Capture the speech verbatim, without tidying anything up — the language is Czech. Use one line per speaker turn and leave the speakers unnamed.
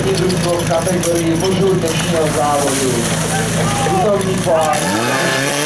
třetí družstvo v kategorii mužů dnešního závodu. Putovní pás.